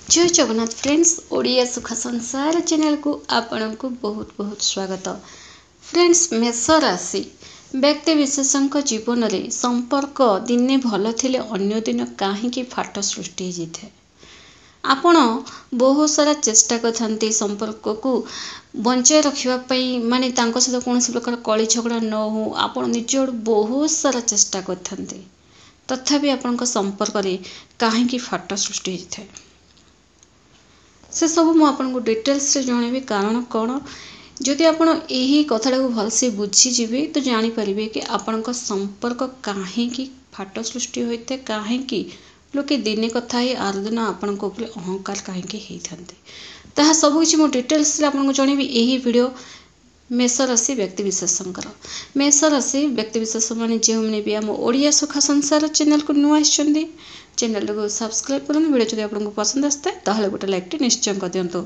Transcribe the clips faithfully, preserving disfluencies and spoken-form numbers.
जय जगन्नाथ फ्रेंड्स ओडिया सुख संसार चैनल को आपण को बहुत बहुत स्वागत। फ्रेंड्स मेष राशि व्यक्ति विशेषण जीवन में संपर्क दिने भल थिले अन्य दिन कहीं फाट सृष्टि होता है। आपण बहुत सारा चेष्टा करते संपर्क को बंचाई रखापी माने तांको सहित कौन प्रकार कली झगड़ा न हो आप निज बहुत सारा चेष्टा करते तथापि आपण संपर्क में कहीं फाट सृष्टि होता है। से सब मुझे आपको डिटेल्स जनइबी कारण कौन जदि आपण यही कथा को भलसे बुझीजी तो जानीपर कि आपण संपर्क कहीं फाट सृष्टि होता है कहीं लोके दिने कथा ही आर दिन आपण अहंकार कहीं होता सबकि मुझे डिटेल्स आपको जनइबी यही वीडियो मेष राशि व्यक्ति विशेषकर मेष राशि व्यक्ति विशेष मैंने जो मैंने भी आम ओडिया सुख संसार चैनल को नुआ चैनल को सब्सक्राइब करूँ वीडियो जब आपको पसंद आसता है ताहले गोटे लाइक निश्चय कर दिंतु।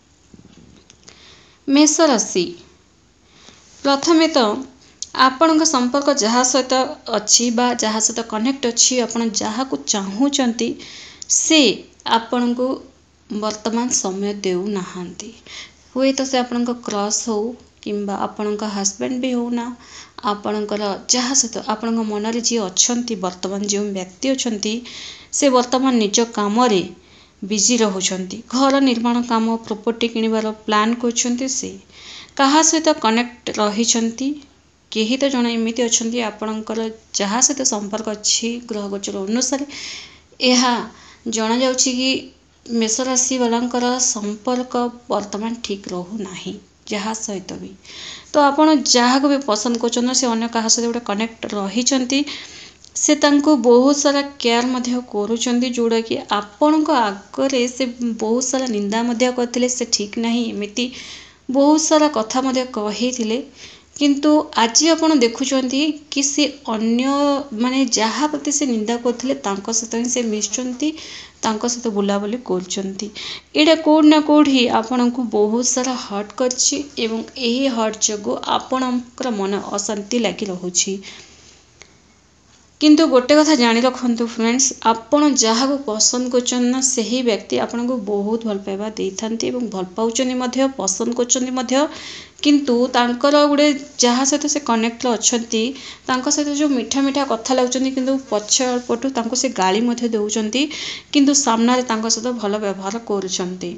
मेष राशि प्रथमे तो आपण संपर्क जहाँ सहित अच्छी बा जहाँ सहित कनेक्ट अच्छी आपण जहाँ को चाहूँगी से आपण को वर्तमान समय देउ नहांती हुए तो से आपण क्रश हो किंबा आपण हस्बैंड भी होना आपणकर जहाँ सहित आपण मनरे जी अच्छा वर्तमान जो व्यक्ति अच्छा से वर्तमान निज काम बिजी रोचंती घर निर्माण काम प्रॉपर्टी किणवार प्लान कर से कहा सहित कनेक्ट रही कहीं तो जन एमती अच्छा आपणकर जहाँ सहित संपर्क अच्छी ग्रह गोचर अनुसार यह जना जा मेष राशि वालांकर संपर्क वर्तमान ठीक रहूना जहाँ सहित भी तो आपण जहाँ को भी पसंद कर से अन्य क्या सहित गोटे कनेक्ट रही से तांको बहुत सारा केयर मध्य करुँच जोड़ा कि आपण आगे से बहुत सारा निंदा करते से ठीक नहीं एमती बहुत सारा कथा कही किंतु आज आपण देखुंत कि से अन्य माने जहाँ प्रति से निंदा करते सहित ही से मिशुंट सहित बुलाबुली कर कौटना कौटी आपण को बहुत सारा हर्ट कर हर्ट जो आपणकर मन अशांति लगी रोचे किंतु गोटे कथा जानी रखु फ्रेंड्स आपण जहाँ को पसंद कर से ही व्यक्ति आपण को बहुत भल पाइबा दे था भल पाँच पसंद कर किंतु तांकर गोटे जहाँ सहित से कनेक्ट अच्छा सहित जो मीठा मीठा कथा लगुच किंतु पछपटू से गाली दौरान किंतु सामने सहित भल व्यवहार करुँच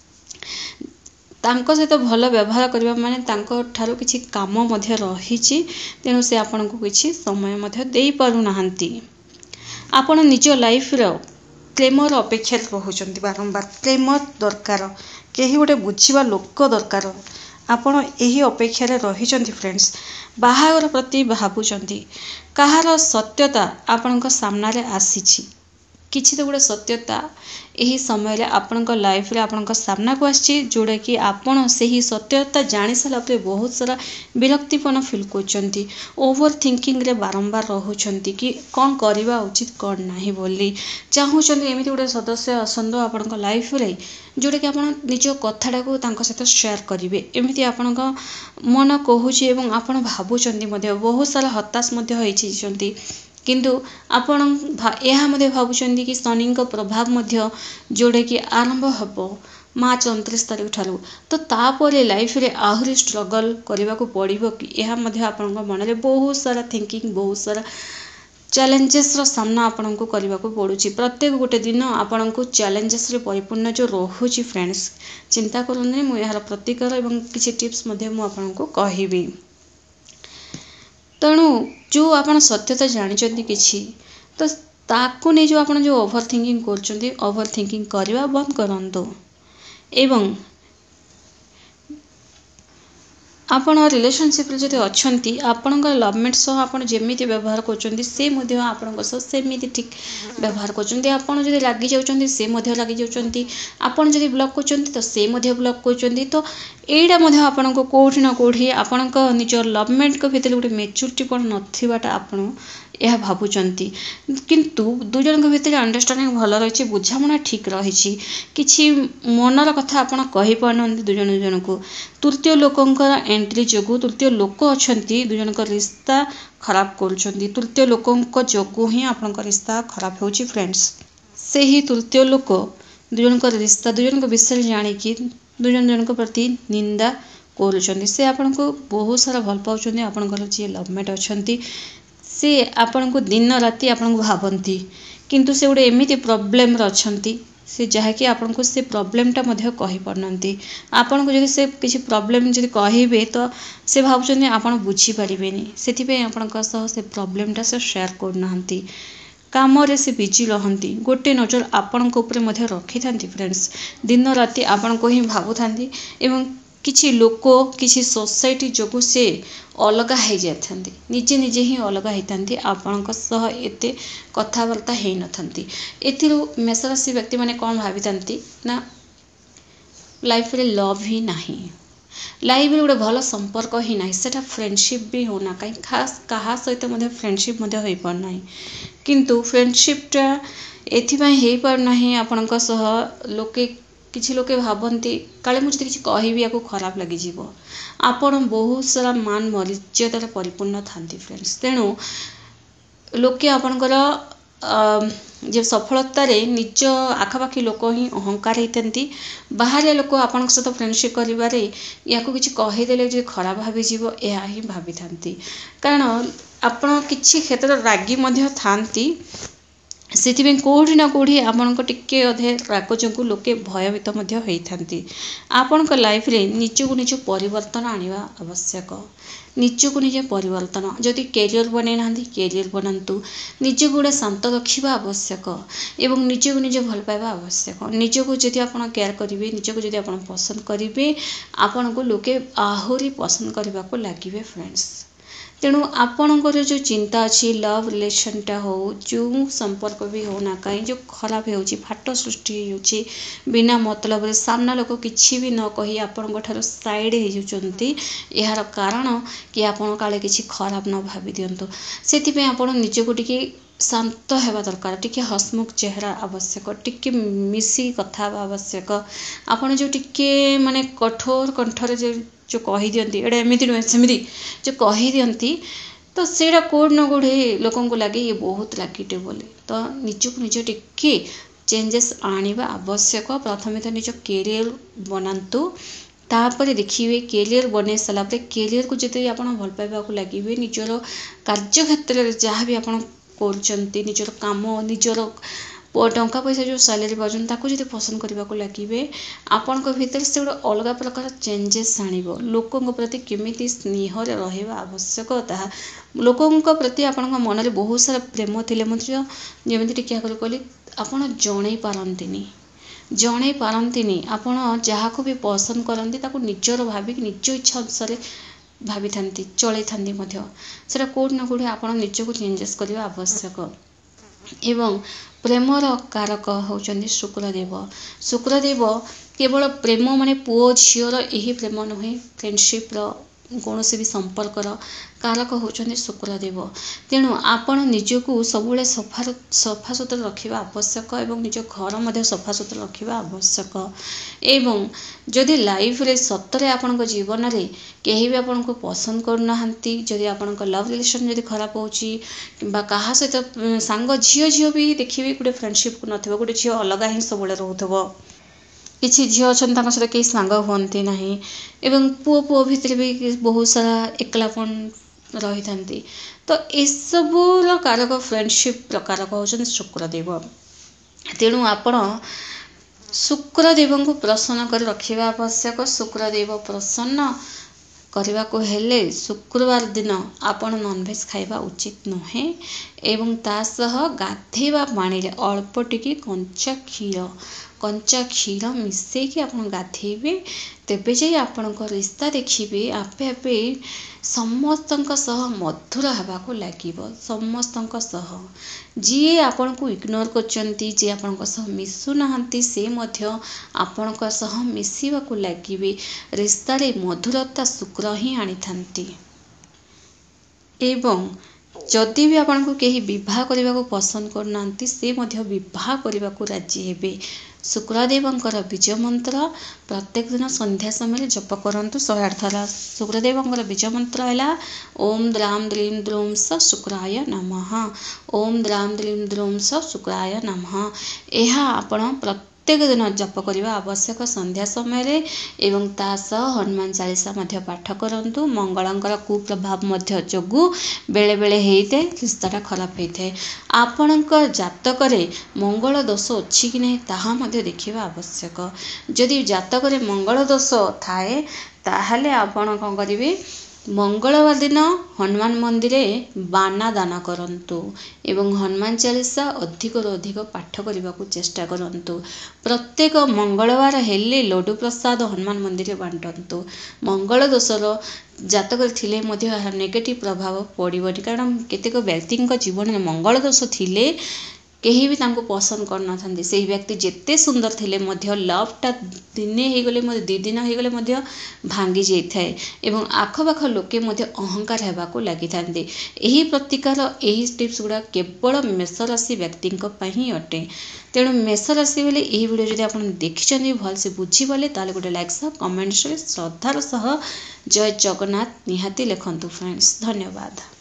तांको सहित भल व्यवहार करबा माने तांको ठारो किछि काम मध्य रही तेणु से आपण को किछि समय मध्य देई पारु नाहंती आपण निज लाइफ रो प्रेमर अपेक्षा रहुचंती बारंबार प्रेम दरकार केही गोटे बुझीबा लोक दरकार आपण यही अपेक्षा रही फ्रेंड्स बाहागर प्रति भावुचंती कहार सत्यता आपण सामने आसी किसी तो गोटे सत्यता यही समय आपण लाइफ रे आपण सामना को आसी जोड़ा कि आपण से ही सत्यता जानी सारापर बहुत सारा विरक्तिपन फिल कर ओवर थिंकिंग रे बारंबार रोचंती कि कौन करवा उचित कौन नहीं बोली चाहूँगी एमती गोटे सदस्य आसतु आपण लाइफ रे जोड़ा कि आपण निज कथाटा को सहित शेयर करेंगे एमती आपण मन कहूँ आपण भावुंट बहुत सारा हताश होती किंतु आपण यह भावुं कि शनि प्रभाव जोड़े कि आरंभ हम मार्च उनतीस तारीख ठारू तो तापर लाइफ रे आहरी स्ट्रगल करने को पड़ो कि यह आपण मन में बहुत सारा थिंकिंग बहुत सारा चैलेंजेस रो सामना आपण को करने को पड़ुछि प्रत्येक गोटे दिन आपण को चैलेंजेस रे परिपूर्ण जो रोचे फ्रेंड्स चिंता करनी मुझे यार प्रतिकार एवं किसी टिप्स आपन को कहबी तेणु जो आप सत्यता जानते किसी तो ताकू नहीं जो आप जो ओवर थिंकिंग कर ओवर थिंकिंग करवा बंद करूँ एवं आपण रिलेशनशिप रे जदि अच्छी आपण लवमेट सह आप जमी व्यवहार करमती ठीक व्यवहार कर लगी जाऊँच से लगी जाऊँच आपड़ जब ब्लॉक कर तो से ब्लॉक कर तो यहाँ आपण को कौटि ना कौटि आपण निज लवमेट भितर गोटे मेच्योरिटीपन नाटा आपण यह भावुंट किंतु दुजन भितर अंडरस्टांडिंग भल रही बुझामणा ठीक रही कि मनर कथा आपण कही पार दुजन दुजन को तृतीय लोकंकर एंट्री जो तृतीय लोक अच्छा दुजन रिश्ता खराब कर तृतीय लोकों जो ही आपण रिश्ता खराब हो फ्रेंड्स से ही तृतीय लोक दुई जन रिश्ता दुई जन विषय जाणिकी दुई जन जन प्रति निंदा करुँच से आपण को बहुत सारा भल पाँच आपंकर जी लवमेट अच्छा सी आपण को दिन राति आपन को भावती किंतु से गोटे एमती प्रोब्लेम अच्छा से जहाँकि आपन को से प्रोब्लेमटा कही पारना आपन को जब से किसी प्रोब्लेम जब कहे तो से भावुं आपन बुझीपारे से आपण से प्रोब्लेमटा से शेयर करना काम रे से बिजी रहती गोटे नजर आपण ऊपर रखी था फ्रेंड्स दिन राति आपण को ही भावुता किसी लोक किसी सोसाइटी जो से अलग हो जाती निजे निजे ही अलग होती आपण एत कथबार्ता हो नथंती एथिरो मेष राशि व्यक्ति माने कौन भावी ना लाइफ रे लव ही नहीं लाइफ रे गोटे भल संपर्क ही ना सेटा फ्रेंडशिप भी होना कहीं खास कहा सहित फ्रेंडशिप हो पारना किंतु फ्रेंडशिपटा एथिपाई हो पारना आपणक सह लोके किसी लोके भावती काले मुझे किसी कहबी या खराब लगी आपण बहुत सारा मान मर्यादार परिपूर्ण था फ्रेंड्स तेणु लोके आपणकर जे सफलतार निज आखपाखी लोक ही अहंकार होती बाहर लोक आपण सहित फ्रेंडशिप करें या किसी कहीदेले जो खराब भावी यह ही भावी था कारण आपण किसी क्षेत्र रागी थांती से कौटी ना कौटी आपण टिके अधे राग जो लोके भयभीत होती आपण लाइफ रे निजक निज परिवर्तन आनिबा आवश्यक निजक निजे परिवर्तन जदि कैरियर बने ना कैरियर बनातु निजक गोटे शांत रखा आवश्यक एवं निजक निजे भल पाइबा आवश्यक निजक जदि आप केयर करेंगे निजक जदि आप पसंद करेंगे आपण को लोके आहरी पसंद करने को लगे फ्रेंड्स तेणु आपणकर जो चिंता अच्छी लव रिलेशनटा हो जो संपर्क भी होना कहीं जो खराब हो फाट सृष्टि होची बिना मतलब सामना लोक किसी भी न कही आपण साइड हो यार कारण कि आपण काले किसी खराब न भावी दिंतु से आपण निजको टिके शांत होगा दरकार टिके हसमुख चेहरा आवश्यक टिके मिसी कथा आवश्यक आपण जो टिके माने कठोर कंठर जो जो कही दियंती एटा एमती नुहे सेमती जो कही दियंती तो सेटा कोड न कोड लोक लगे ये बहुत लागिटे बोले तो निजक निज टिके चेंजेस आनिबा आवश्यक प्रथम तो निज कैरियर बनातु तापर देखिए कैरियर बन सारा कैरियर को जब आप भल पाइबा लगे निजर कार्य क्षेत्र जहाँ भी आप करचंती निजर काम निजर टंका पैसा जो सैलरी पाचन ताकू जब पसंद करने को लगे आपण भीतर से गोटे अलग प्रकार चेंजेस आनिबो लोकों प्रति केमिति स्नेह रहिबा आवश्यक ता लोकों प्रति आपण मन में बहुत सारा प्रेम थिले मध्य जमी टिके कहली आपण जणई पारंतिनी जणई पारंतिनी आपण जहाँ को भी पसंद करती ताकू निजर भाविक निज इच्छा अनुसार भावी था चल था से कौट ना कौट आप निजक चेंजेस करने आवश्यक एवं प्रेमर कारक होचंदी शुक्रदेव शुक्रदेव केवल प्रेम माने पुओ झीर यही प्रेम नुहे फ्रेंडशिप कौन भी संपर्कर कारक होचंदी शुक्रदेव तेणु आपण निजको सबुले सफा सफा सुतरा रखा आवश्यक एवं निज घर मध्य सफा सुतरा रखा आवश्यक एवं जदि लाइफ रे सतरे आपण जीवन रे कहीं भी आपण को पसंद करना जदि आपण लव रिलेशन जदि खराब होची किंबा कहा सहित सांग झील झील भी देखिए गोटे फ्रेंडशिप को नथिबो गोटे झील अलग ही सबुले रहउथबो किसी झील अच्छा सहित कहीं सांग हुंती ना एवं पुओ पुओ भितर भी बहुत सारा एकलापन रही था तो यू कारक फ्रेंडशिप कारक होचंदी शुक्रदेव तेणु आपण शुक्रदेव को प्रसन्न कर रखा आवश्यक शुक्रदेव प्रसन्न करने को हेले शुक्रवार दिन आपण नॉनवेज खाइबा उचित नुहे एवं तासह गाधेवा पानी रे अल्प टिके कंचा क्षीर कंचा क्षीर मिसेकी आप गाधेबे तेबे जाई आपणक रिश्ता देखिए आपे आपे समस्तंक सह मधुर हवाको लागिबो समस्तंक सह जी आपण को इग्नोर करचंती जे आपणक सह मिसु नहंती से मध्य आपणक सह मिसिबाको लागिबे रिश्ता रे मधुरता शुक्र ही आनी थांती एवं जदि भी आपन को कहीं विवाह करने को पसंद करना से मध्य विवाह करने को राजी हेबे शुक्रदेवंकर बीज मंत्र प्रत्येक दिन संध्या समय जप करंतु सौ आठ थर शुक्रदेवंकर बीज मंत्र है ओम द्राम द्रीम द्रोम स शुक्राय नमः ओम द्राम द्रीम द्रोम स शुक्राय नमः यह आपण प्रत्येक दिन जप करने आवश्यक संध्या समय एवं ता सह हनुमान चालीसा मध्य पाठ करंतु। मंगलंकर कुप्रभाव मध्य जोगु बेले बेले हेइते रिश्ताटा खराब होता है। आपणक जातक मंगल दोष अच्छी कि नहीं ताहा मध्य देखिबा आवश्यक। जदि जातक मंगल दोष थाए ताहले आपण कौन करिवे मंगलवार दिन हनुमान मंदिर बाना दान करंतु एवं हनुमान चालीसा अधिक अधिक पाठ करने को चेष्टा करंतु। प्रत्येक मंगलवार हेले लड्डू प्रसाद हनुमान मंदिर बांटंतु। मंगल दोषर जातक थिले मध्य नेगेटिव प्रभाव पड़िबनी कारण केतेक व्यक्ति जीवन में मंगल दोष थिले केही भी तांको पसंद करना थांती। से व्यक्ति जेते सुंदर थिले मध्य लवटा दिने हो गले मध्य दी दिन हो गले मध्य भांगी जाई थाए एवं आखपाख लोके मध्य अहंकार हेबाको लागि थांती। एही प्रतिकार एही टिप्स गुडा केवल मेष राशि व्यक्ति ही अटे। तेणु मेष राशि बोले एही वीडियो जदि आपण देखिचंदी भल से बुझी बोले ताले गोटे लाइक सह कमेंट्स रे श्रद्धार सह जय जगन्नाथ निहाती लिखंतु फ्रेंड्स। धन्यवाद।